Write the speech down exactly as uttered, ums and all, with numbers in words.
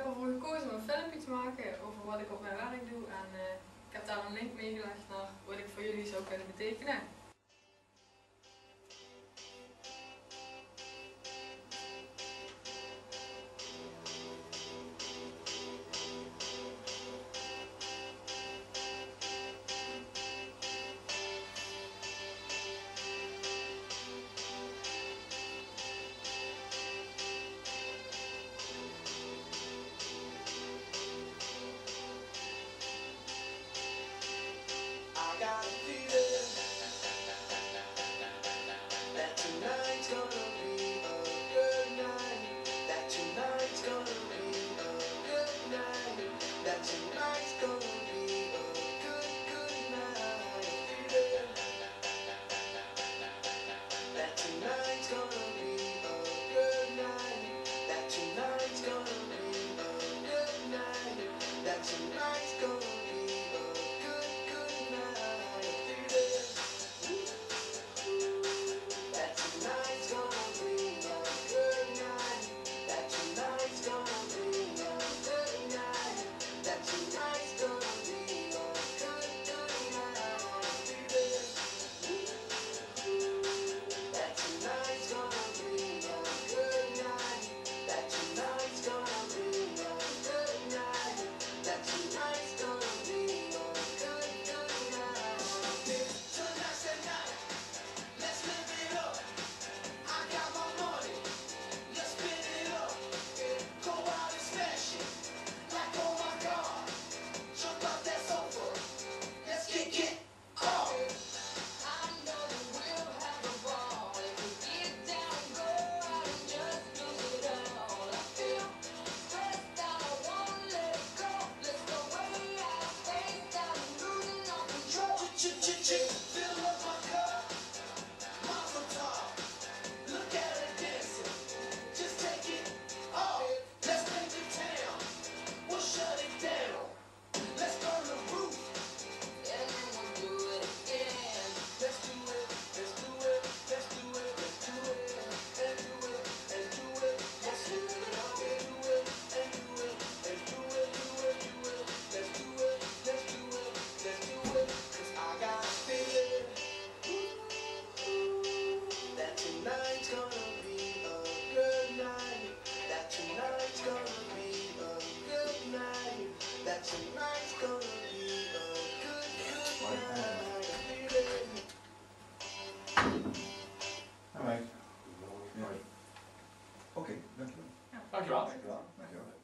ervoor gekozen om een filmpje te maken over wat ik op mijn werk doe en uh, ik heb daar een link meegelegd naar wat ik voor jullie zou kunnen betekenen. Oké, dankjewel. Dankjewel. Dankjewel. Dankjewel.